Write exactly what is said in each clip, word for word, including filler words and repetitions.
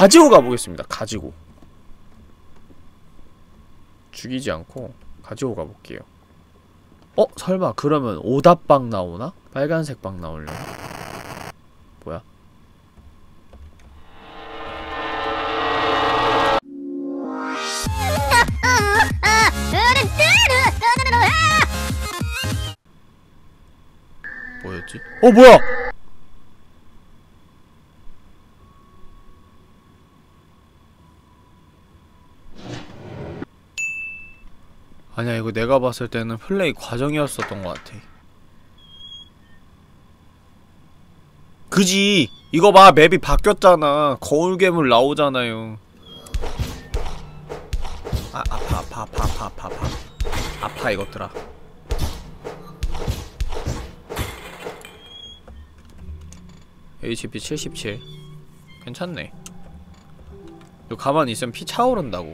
가지고 가보겠습니다. 가지고 죽이지 않고 가지고 가볼게요. 어? 설마 그러면 오답방 나오나? 빨간색 방 나오려나? 뭐야? 뭐였지? 어 뭐야! 아니야, 이거 내가 봤을 때는 플레이 과정이었었던 것 같아. 그지! 이거 봐! 맵이 바뀌었잖아. 거울괴물 나오잖아요. 아, 아파, 아파, 아파, 아파, 아파, 아파. 아파, 이것들아. 에이치피 칠십칠. 괜찮네. 너 가만히 있으면 피 차오른다고.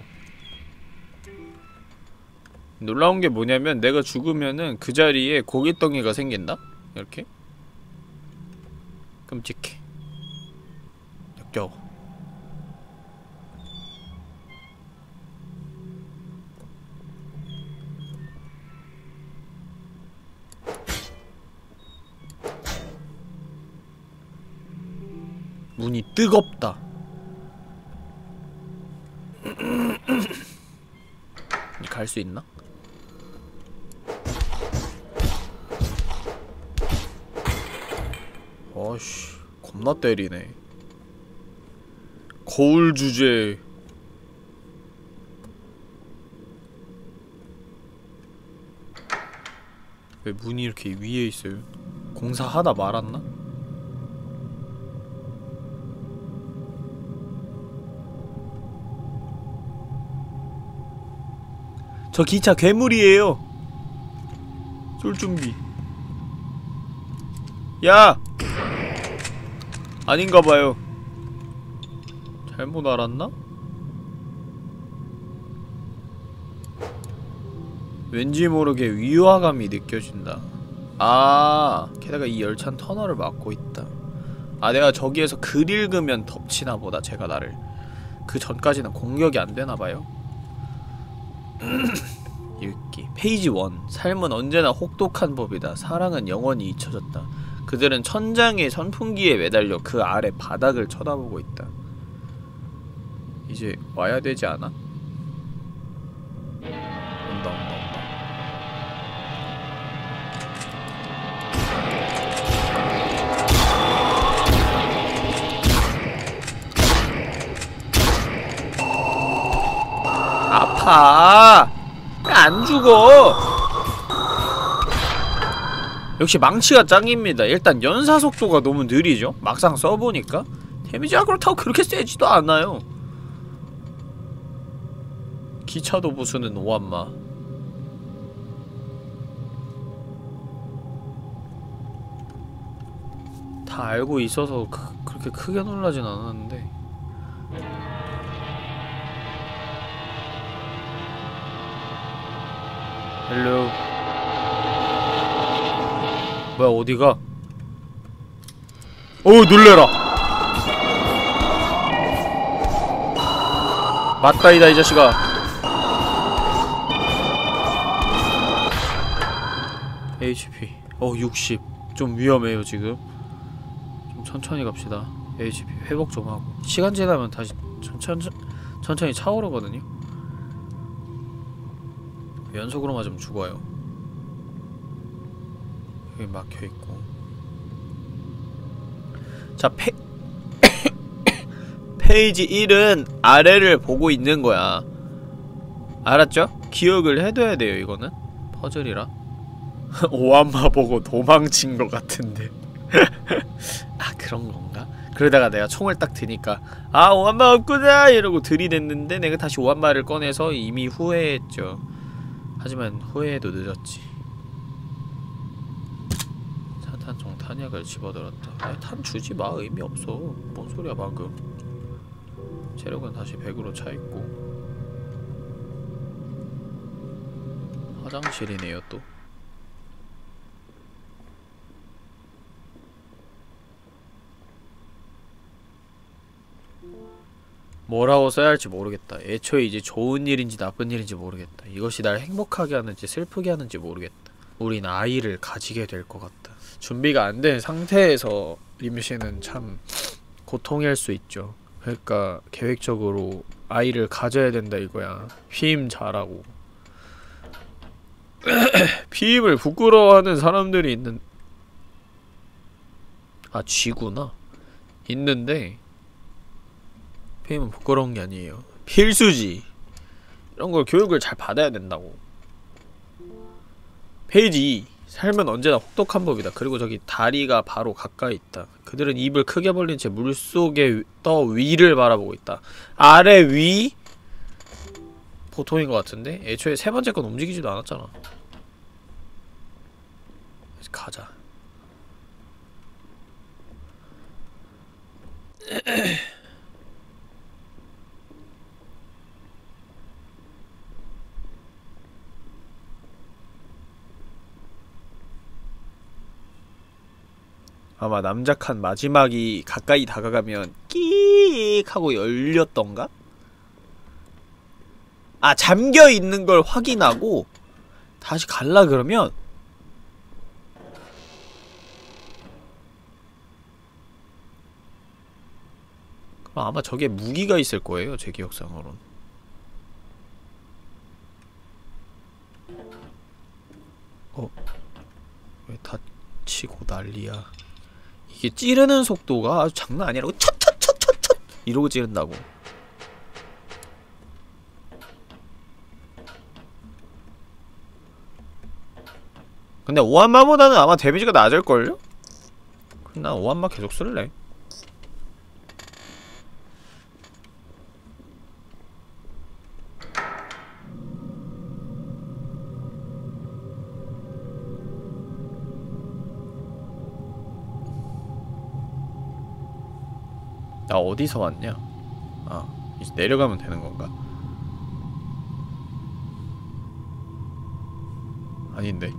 놀라운 게 뭐냐면 내가 죽으면은 그 자리에 고깃덩이가 생긴다? 이렇게? 끔찍해. 역겨워. 문이 뜨겁다. 갈 수 있나? 어이씨, 겁나 때리네. 거울 주제. 왜 문이 이렇게 위에 있어요? 공사하다 말았나? 저 기차 괴물이에요. 쏠 준비. 야! 아닌가봐요. 잘못 알았나? 왠지 모르게 위화감이 느껴진다. 아, 게다가 이 열차는 터널을 막고 있다. 아, 내가 저기에서 글 읽으면 덮치나 보다, 제가 나를. 그 전까지는 공격이 안 되나봐요. 읽기. 페이지 일. 삶은 언제나 혹독한 법이다. 사랑은 영원히 잊혀졌다. 그들은 천장의 선풍기에 매달려 그 아래 바닥을 쳐다보고 있다. 이제 와야 되지 않아? 온다, 온다, 온다. 아파! 왜 안 죽어! 역시 망치가 짱입니다. 일단 연사 속도가 너무 느리죠? 막상 써보니까 데미지가 그렇다고 그렇게 세지도 않아요. 기차도 부수는 오한마. 다 알고 있어서 그, 그렇게 크게 놀라진 않았는데. 헬로. 뭐야, 어디가? 어우, 놀래라. 맞다이다, 이 자식아. 에이치피 어 육십. 좀 위험해요 지금. 좀 천천히 갑시다. 에이치피 회복 좀 하고. 시간 지나면 다시 천천, 천천히 차오르거든요. 연속으로 맞으면 죽어요. 여기 막혀있고. 자, 페... 페이지 일은 아래를 보고 있는 거야. 알았죠? 기억을 해둬야 돼요, 이거는. 퍼즐이라. 오한마 보고 도망친 것 같은데. 아, 그런 건가? 그러다가 내가 총을 딱 드니까 아, 오한마 없구나! 이러고 들이댔는데 내가 다시 오한마를 꺼내서 이미 후회했죠. 하지만 후회해도 늦었지. 산탄총 탄약을 집어들었다. 아니, 탄 주지 마. 의미 없어. 뭔 소리야 방금. 체력은 다시 백으로 차있고. 화장실이네요 또. 뭐라고 써야 할지 모르겠다. 애초에 이제 좋은 일인지 나쁜 일인지 모르겠다. 이것이 날 행복하게 하는지 슬프게 하는지 모르겠다. 우린 아이를 가지게 될 것 같다. 준비가 안 된 상태에서 임신은 참 고통일 수 있죠. 그러니까 계획적으로 아이를 가져야 된다 이거야. 피임 잘하고. 피임을 부끄러워하는 사람들이 있는 아 쥐구나. 있는데 피임은 부끄러운 게 아니에요. 필수지. 이런 걸 교육을 잘 받아야 된다고. 페이지 이. 삶은 언제나 혹독한 법이다. 그리고 저기 다리가 바로 가까이 있다. 그들은 입을 크게 벌린 채 물속에 떠 위를 바라보고 있다. 아래 위? 보통인 것 같은데? 애초에 세 번째 건 움직이지도 않았잖아. 가자. 아마 남자 칸 마지막이 가까이 다가가면 끼익 하고 열렸던가? 아, 잠겨있는 걸 확인하고 다시 갈라 그러면 그럼 아마 저게 무기가 있을 거예요, 제 기억상으론. 어? 왜 다치고 난리야. 이게 찌르는 속도가 아주 장난 아니라고. 첫! 이러고 찌른다고. 근데 오한마보다는 아마 데미지가 낮을걸요? 그럼 난 오한마 계속 쓸래. 나 어디서 왔냐? 아, 이제 내려가면 되는 건가? 아닌데.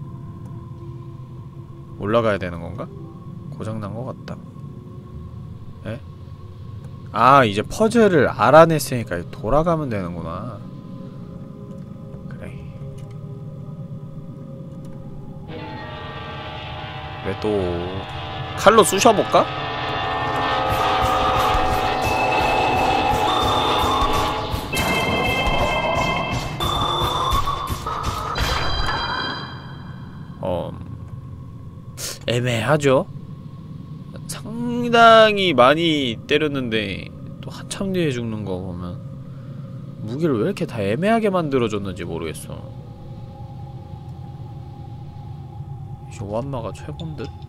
올라가야 되는 건가? 고장난 것 같다. 에? 아, 이제 퍼즐을 알아냈으니까 돌아가면 되는구나. 그래. 왜 또 칼로 쑤셔볼까? 어... 애매하죠? 상당히 많이 때렸는데 또 한참 뒤에 죽는 거 보면 무기를 왜 이렇게 다 애매하게 만들어줬는지 모르겠어. 이 오한마가 최곤 듯?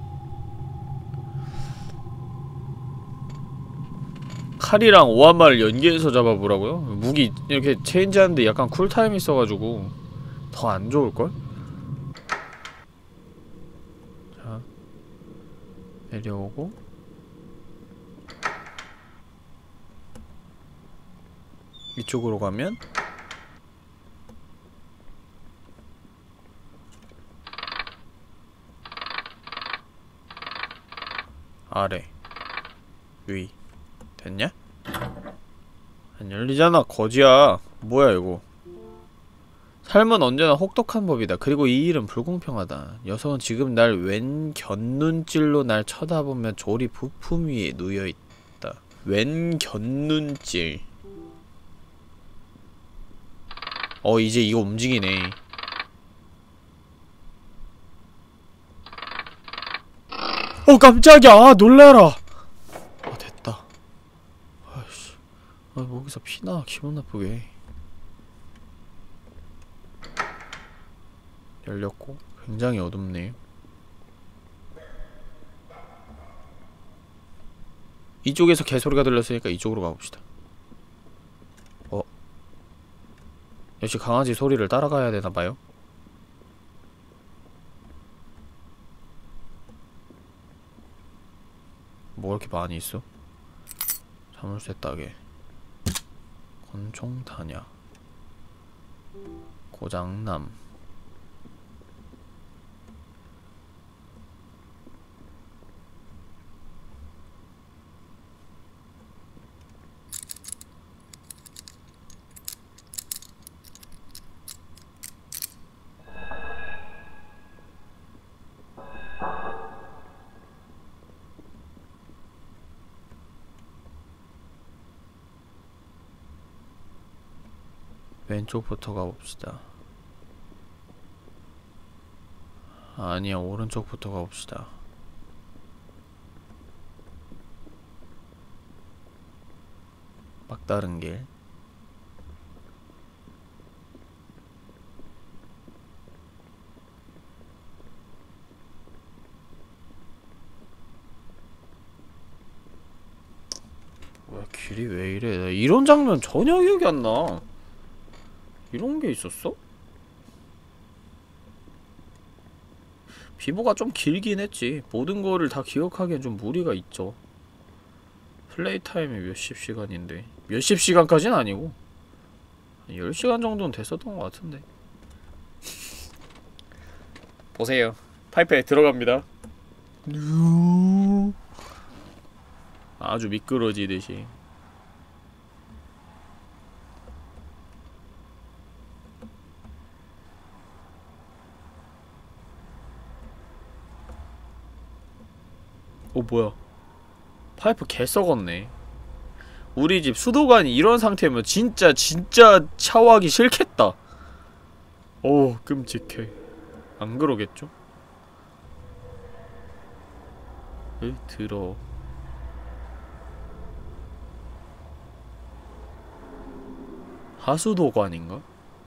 칼이랑 오한마를 연계해서 잡아보라고요? 무기 이렇게 체인지하는데 약간 쿨타임이 있어가지고 더 안 좋을걸? 자, 내려오고 이쪽으로 가면 아래 위 됐냐? 안 열리잖아 거지야. 뭐야 이거. 삶은 언제나 혹독한 법이다. 그리고 이 일은 불공평하다. 녀석은 지금 날 왼 곁눈질로 날 쳐다보며 조리 부품 위에 누여있다. 왼 곁눈질. 어 이제 이거 움직이네. 어 깜짝이야. 아 놀래라. 아 됐다. 아이씨. 아 목에서 피나 기분 나쁘게. 열렸고 굉장히 어둡네. 이쪽에서 개소리가 들렸으니까 이쪽으로 가봅시다. 어? 역시 강아지 소리를 따라가야 되나봐요? 뭐 이렇게 많이 있어? 자물쇠 따개 권총 탄약 고장남 왼쪽부터 가봅시다. 아니야, 오른쪽부터 가봅시다. 막다른 길. 왜 길이 왜 이래? 나 이런 장면 전혀 기억이 안 나. 이런 게 있었어? 비보가 좀 길긴 했지. 모든 거를 다 기억하기엔 좀 무리가 있죠. 플레이 타임이 몇십 시간인데 몇십 시간까진 아니고 열 시간 정도는 됐었던 것 같은데. 보세요. 파이프에 들어갑니다. 아주 미끄러지듯이. 어 뭐야, 파이프 개 썩었네. 우리 집 수도관이 이런 상태면 진짜 진짜 샤워하기 싫겠다. 오 끔찍해. 안 그러겠죠? 으 더러워. 하수도관인가?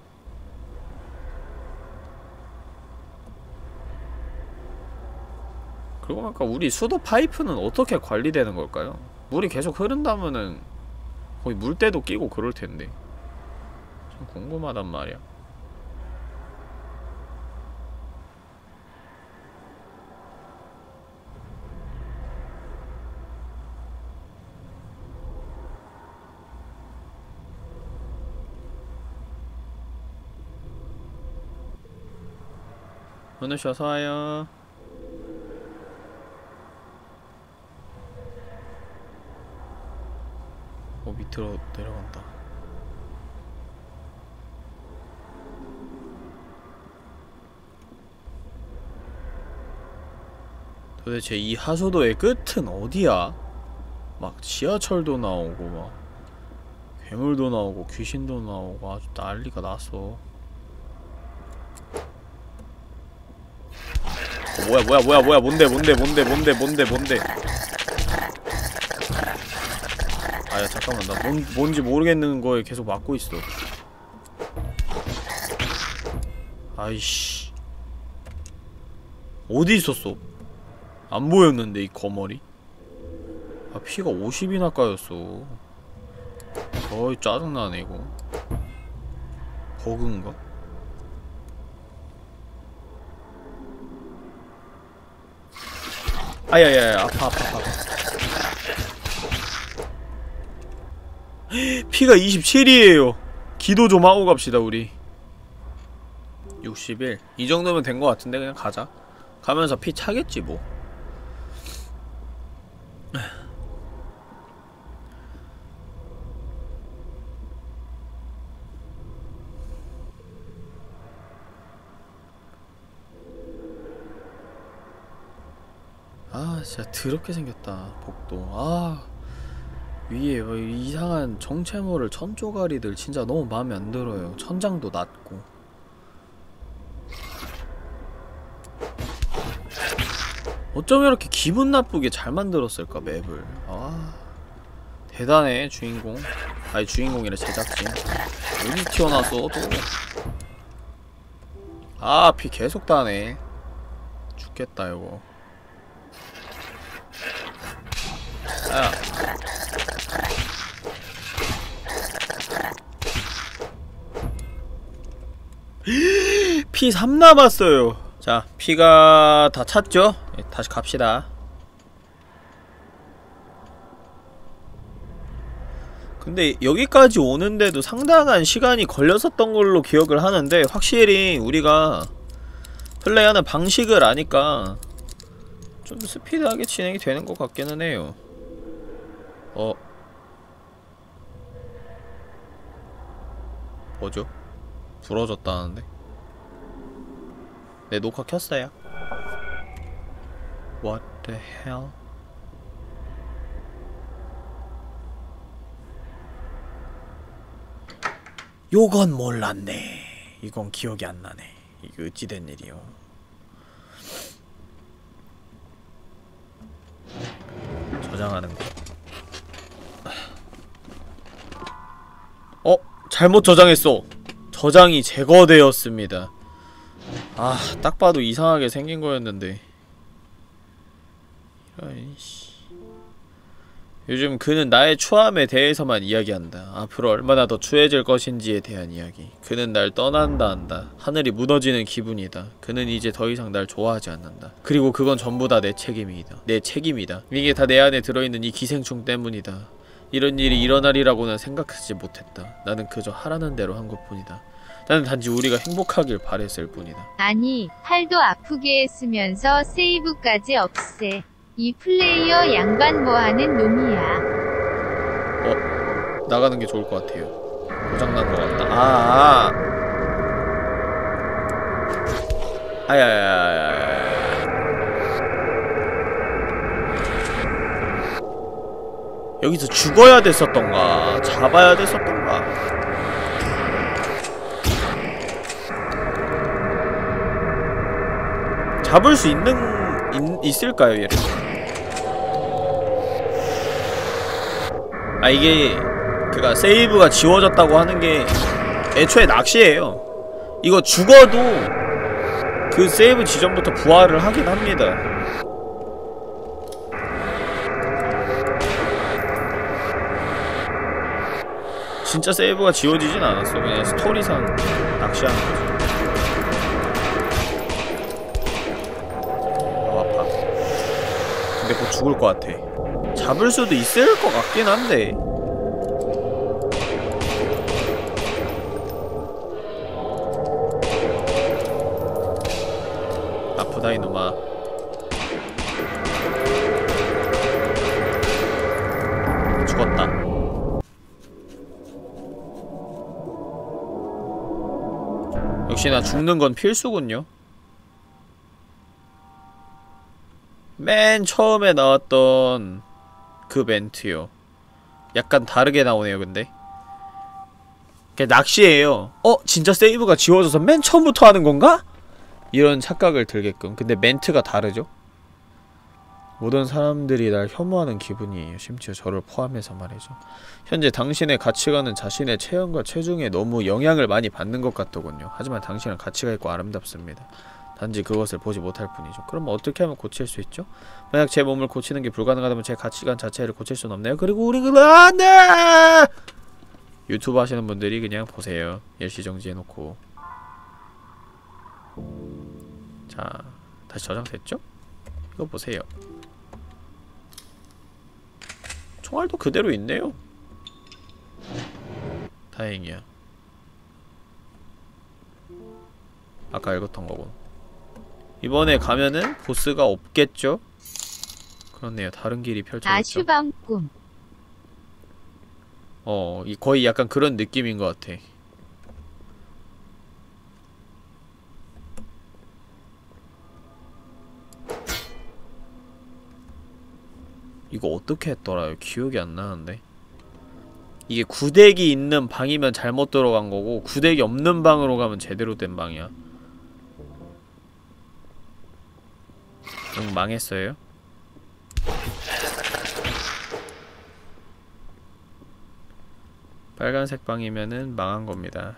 그러고 보니까 우리 수도 파이프는 어떻게 관리되는 걸까요? 물이 계속 흐른다면은 거의 물때도 끼고 그럴 텐데. 좀 궁금하단 말이야. 은우씨 어서와요. 어 밑으로 내려간다. 도대체 이 하수도의 끝은 어디야? 막 지하철도 나오고 막 괴물도 나오고 귀신도 나오고 아주 난리가 났어. 어, 뭐야 뭐야 뭐야 뭐야 뭔데 뭔데 뭔데 뭔데 뭔데 뭔데. 아야 잠깐만, 나 뭔, 뭔지 모르겠는 거에 계속 막고 있어. 아이씨 어디 있었어? 안 보였는데 이 거머리? 아 피가 오십이나 까였어. 어이 짜증나네 이거. 버그인가? 아야야야 아파 아파 아파. 피가 이십칠이에요 기도 좀 하고 갑시다 우리. 육십일 이 정도면 된 거 같은데 그냥 가자. 가면서 피 차겠지 뭐. 아 진짜 더럽게 생겼다 복도. 아 위에 뭐 이상한 정체모를 천조가리들 진짜 너무 마음에 안 들어요. 천장도 낮고. 어쩜 이렇게 기분 나쁘게 잘 만들었을까 맵을. 아 대단해 주인공. 아니 주인공이라 제작진. 어디 튀어나왔어 또. 아 피 계속 다네. 죽겠다 이거. 야 피 삼 남았어요. 자 피가 다 찼죠? 예, 다시 갑시다. 근데 여기까지 오는데도 상당한 시간이 걸렸었던 걸로 기억을 하는데 확실히 우리가 플레이하는 방식을 아니까 좀 스피드하게 진행이 되는 것 같기는 해요. 어? 뭐죠? 부러졌다는데? 네, 녹화 켰어요. What the hell? 요건 몰랐네. 이건 기억이 안 나네. 이게 어찌 된 일이요. 저장하는 거. 어? 잘못 저장했어. 저장이 제거되었습니다. 아, 딱 봐도 이상하게 생긴 거였는데. 이런 씨. 요즘 그는 나의 추함에 대해서만 이야기한다. 앞으로 얼마나 더 추해질 것인지에 대한 이야기. 그는 날 떠난다 한다. 하늘이 무너지는 기분이다. 그는 이제 더 이상 날 좋아하지 않는다. 그리고 그건 전부 다 내 책임이다. 내 책임이다. 이게 다 내 안에 들어있는 이 기생충 때문이다. 이런 일이 일어나리라고는 생각하지 못했다. 나는 그저 하라는 대로 한 것뿐이다. 나는 단지 우리가 행복하길 바랬을 뿐이다. 아니, 팔도 아프게 했으면서 세이브까지 없애. 이 플레이어 양반 뭐하는 놈이야. 어? 나가는 게 좋을 것 같아요. 고장난 것 같다. 아, 아. 아야야야야야. 여기서 죽어야 됐었던가 잡아야 됐었던가. 잡을 수 있는 있, 있을까요 얘를? 아, 이게 그니까 세이브가 지워졌다고 하는 게 애초에 낚시예요. 이거 죽어도 그 세이브 지점부터 부활을 하긴 합니다. 진짜 세이브가 지워지진 않았어. 그냥 스토리상 낚시하는 거지. 어, 아파. 근데 곧 죽을 것 같아. 잡을 수도 있을 것 같긴 한데. 아프다 이놈아. 죽었다. 역시나 죽는 건 필수군요. 맨 처음에 나왔던 그 멘트요. 약간 다르게 나오네요, 근데. 그게 낚시예요. 어? 진짜 세이브가 지워져서 맨 처음부터 하는 건가? 이런 착각을 들게끔. 근데 멘트가 다르죠? 모든 사람들이 날 혐오하는 기분이에요. 심지어 저를 포함해서 말이죠. 현재 당신의 가치관은 자신의 체형과 체중에 너무 영향을 많이 받는 것 같더군요. 하지만 당신은 가치가 있고 아름답습니다. 단지 그것을 보지 못할 뿐이죠. 그럼 어떻게 하면 고칠 수 있죠? 만약 제 몸을 고치는 게 불가능하다면 제 가치관 자체를 고칠 수는 없네요. 그리고 우린 그 안돼! 유튜브 하시는 분들이 그냥 보세요. 일시 정지해놓고. 자, 다시 저장됐죠? 이거 보세요. 총알도 그대로 있네요. 다행이야. 아까 읽었던 거고. 이번에 가면은 보스가 없겠죠? 그렇네요. 다른 길이 펼쳐졌죠. 아슈방꿈. 어, 이 거의 약간 그런 느낌인 것 같아. 이거 어떻게 했더라? 기억이 안 나는데. 이게 구데기 있는 방이면 잘못 들어간 거고 구데기 없는 방으로 가면 제대로 된 방이야. 응, 망했어요. 빨간색 방이면은 망한 겁니다.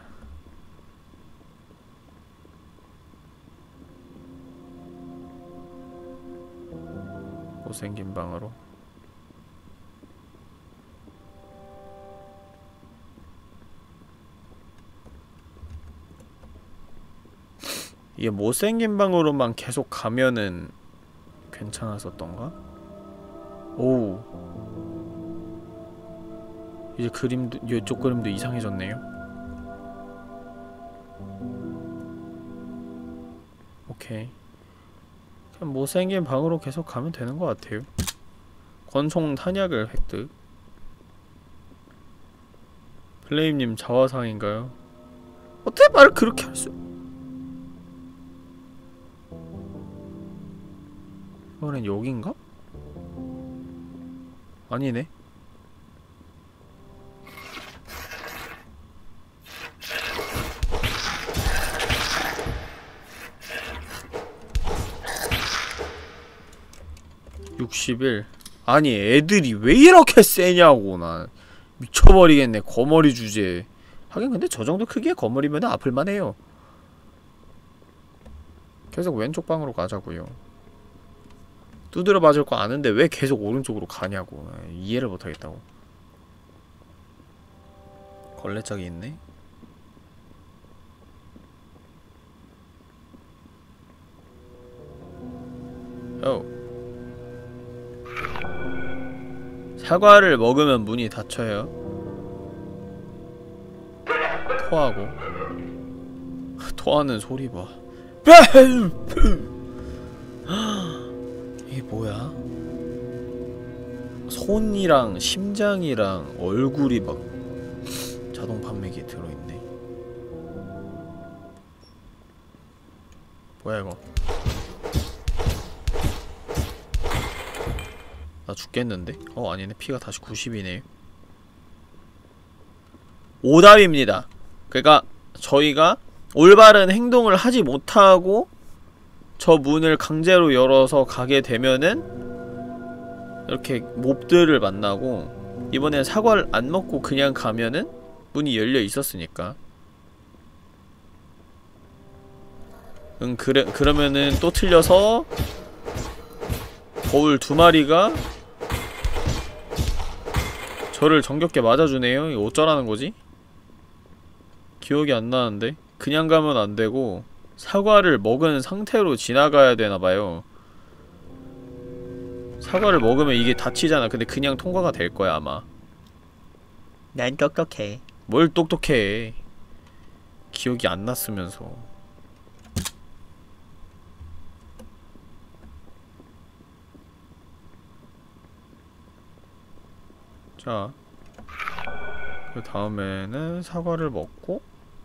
못생긴 방으로. 이게 못생긴 방으로만 계속 가면은 괜찮았었던가? 오우. 이제 그림도, 이쪽 그림도 이상해졌네요. 오케이. 그냥 못생긴 방으로 계속 가면 되는 것 같아요. 권총 탄약을 획득. 플레임님 자화상인가요? 어떻게 말을 그렇게 할 수... 이번엔 여긴가? 아니네. 육십일. 아니 애들이 왜 이렇게 세냐고. 난 미쳐버리겠네. 거머리 주제. 하긴 근데 저 정도 크기의 거머리면 아플만해요. 계속 왼쪽 방으로 가자고요. 두드려 맞을 거 아는데 왜 계속 오른쪽으로 가냐고. 이해를 못하겠다고. 걸레짝이 있네. 어. 사과를 먹으면 문이 닫혀요. 토하고. 토하는 소리 봐. 이게 뭐야? 손이랑 심장이랑 얼굴이 막 자동 판매기에 들어있네. 뭐야 이거? 나 죽겠는데? 어 아니네. 피가 다시 구십이네. 오답입니다. 그러니까 저희가 올바른 행동을 하지 못하고 저 문을 강제로 열어서 가게 되면은 이렇게 몹들을 만나고, 이번엔 사과를 안 먹고 그냥 가면은 문이 열려 있었으니까. 응, 그래, 그러면은 또 틀려서 거울 두 마리가 저를 정겹게 맞아주네요. 이거 어쩌라는 거지? 기억이 안 나는데? 그냥 가면 안 되고 사과를 먹은 상태로 지나가야 되나봐요. 사과를 먹으면 이게 다치잖아. 근데 그냥 통과가 될 거야 아마. 난 똑똑해. 뭘 똑똑해. 기억이 안 났으면서. 자, 그 다음에는 사과를 먹고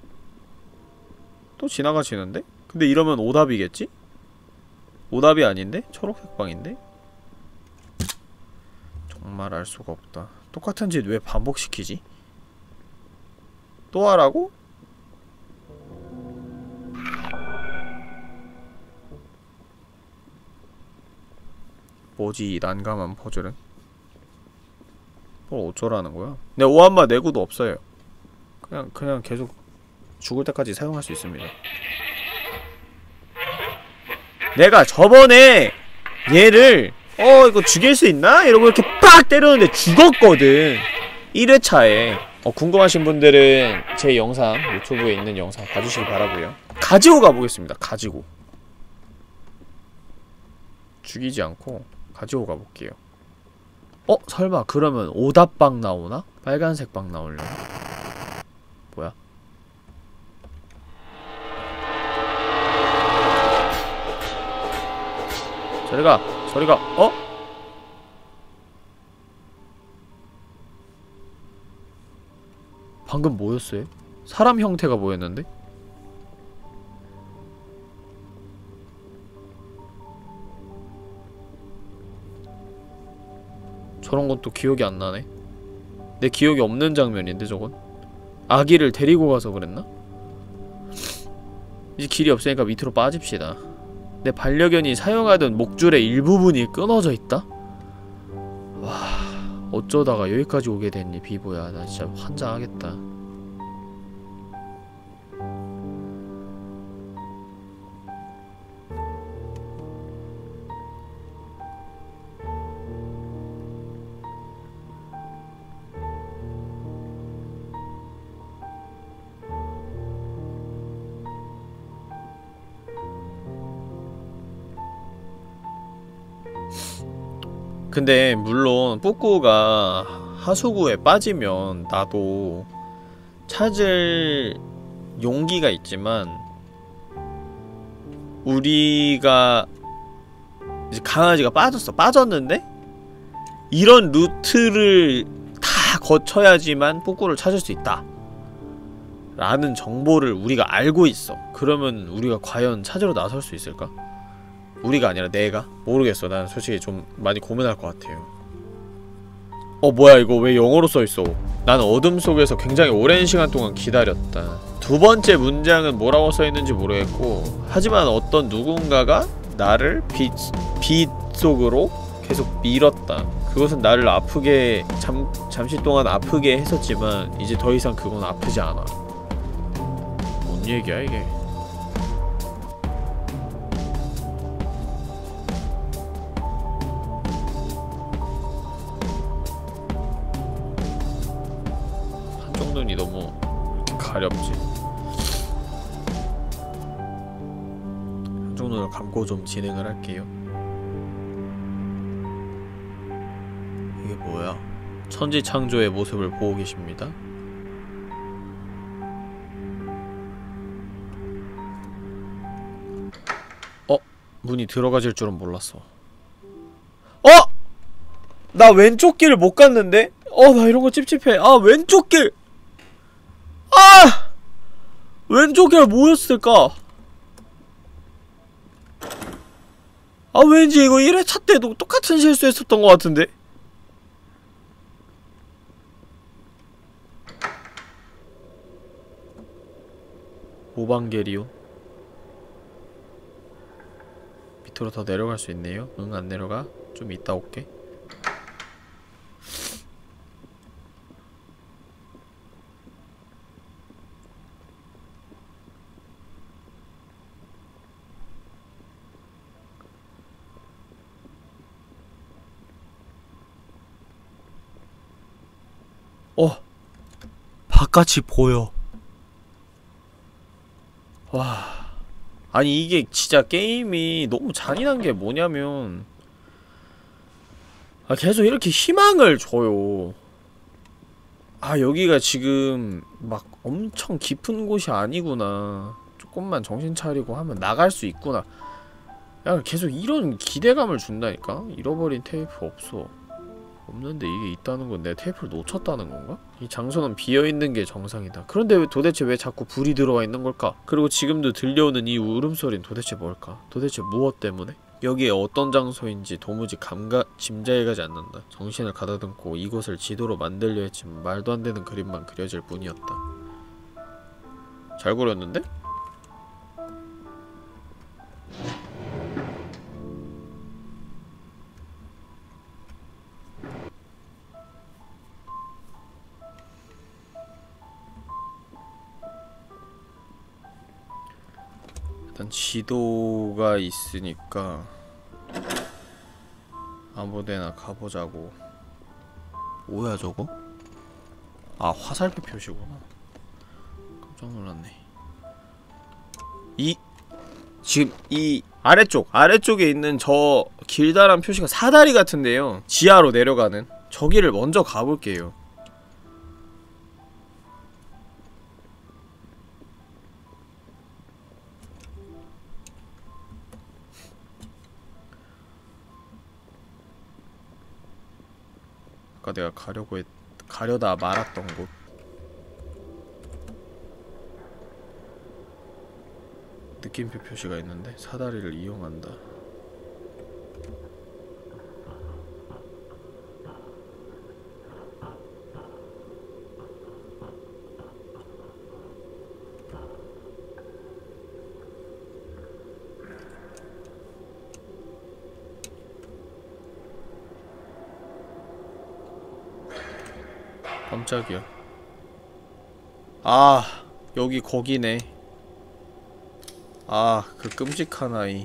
또 지나가시는데? 근데 이러면 오답이겠지? 오답이 아닌데? 초록색 방인데? 정말 알 수가 없다. 똑같은 짓 왜 반복시키지? 또 하라고? 뭐지 이 난감한 퍼즐은? 뭘 어쩌라는 거야? 네, 오한마 내구도 없어요. 그냥 그냥 계속 죽을 때까지 사용할 수 있습니다. 내가 저번에 얘를 어 이거 죽일 수 있나? 이러고 이렇게 빡 때렸는데 죽었거든. 일 회차에. 어, 궁금하신 분들은 제 영상, 유튜브에 있는 영상 봐주시기 바라고요. 가지고 가보겠습니다. 가지고. 죽이지 않고 가지고 가볼게요. 어? 설마 그러면 오답방 나오나? 빨간색 방 나오려나? 뭐야? 저리가! 저리가! 어? 방금 뭐였어요? 사람 형태가 보였는데? 저런 것도 기억이 안 나네. 내 기억이 없는 장면인데 저건? 아기를 데리고 가서 그랬나? 이제 길이 없으니까 밑으로 빠집시다. 내 반려견이 사용하던 목줄의 일부분이 끊어져 있다? 와... 어쩌다가 여기까지 오게 됐니 비보야. 나 진짜 환장하겠다. 근데 물론 뿌꾸가 하수구에 빠지면 나도 찾을 용기가 있지만, 우리가 이제 강아지가 빠졌어. 빠졌는데 이런 루트를 다 거쳐야지만 뿌꾸를 찾을 수 있다 라는 정보를 우리가 알고 있어. 그러면 우리가 과연 찾으러 나설 수 있을까? 우리가 아니라 내가? 모르겠어. 난 솔직히 좀 많이 고민할 것 같아요. 어 뭐야 이거 왜 영어로 써있어. 난 어둠 속에서 굉장히 오랜 시간 동안 기다렸다. 두 번째 문장은 뭐라고 써있는지 모르겠고, 하지만 어떤 누군가가 나를 빛, 빛 속으로 계속 밀었다. 그것은 나를 아프게 잠, 잠시 동안 아프게 했었지만 이제 더 이상 그건 아프지 않아. 뭔 얘기야 이게. 한쪽 눈이 너무 이렇게 가렵지. 한쪽 눈을 감고 좀 진행을 할게요. 이게 뭐야? 천지창조의 모습을 보고 계십니다. 어? 문이 들어가질 줄은 몰랐어. 어! 나 왼쪽 길을 못 갔는데? 어, 나 이런 거 찝찝해. 아, 왼쪽 길! 아! 왼쪽 길 뭐였을까? 아, 왠지 이거 일 회차 때도 똑같은 실수했었던 것 같은데? 오방게리온? 밑으로 더 내려갈 수 있네요? 응, 안 내려가? 좀 이따 올게. 어! 바깥이 보여. 와... 아니 이게 진짜 게임이 너무 잔인한 게 뭐냐면 아 계속 이렇게 희망을 줘요. 아 여기가 지금 막 엄청 깊은 곳이 아니구나. 조금만 정신 차리고 하면 나갈 수 있구나. 야 계속 이런 기대감을 준다니까? 잃어버린 테이프 없어. 없는데 이게 있다는 건 내 테이프를 놓쳤다는 건가? 이 장소는 비어있는 게 정상이다. 그런데 왜 도대체 왜 자꾸 불이 들어와 있는 걸까? 그리고 지금도 들려오는 이 울음소리는 도대체 뭘까? 도대체 무엇 때문에? 여기에 어떤 장소인지 도무지 감가, 짐작이 가지 않는다. 정신을 가다듬고 이곳을 지도로 만들려 했지만 말도 안 되는 그림만 그려질 뿐이었다. 잘 그렸는데? 일단 지도가 있으니까 아무데나 가보자고. 뭐야 저거? 아 화살표 표시구나. 깜짝 놀랐네. 이 지금 이 아래쪽 아래쪽에 있는 저 길다란 표시가 사다리 같은데요. 지하로 내려가는 저기를 먼저 가볼게요. 아까 내가 가려고 했, 가려다 말았던 곳. 느낌표 표시가 있는데 사다리를 이용한다. 깜짝이야. 아 여기 거기네. 아 그 끔찍한 아이.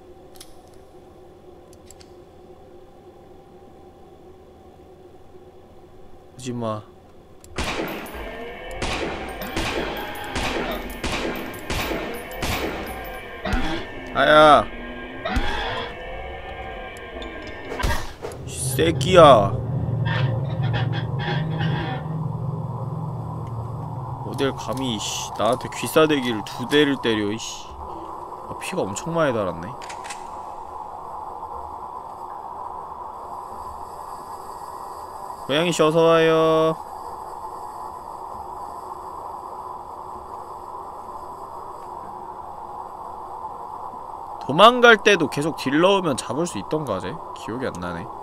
오지마. 아야 이 새끼야. 어딜 감히 이씨 나한테 귀싸대기를 두 대를 때려 이씨. 아, 피가 엄청 많이 달았네. 고양이씨 어서와요. 도망갈 때도 계속 딜러오면 잡을 수 있던가 쟤? 기억이 안 나네.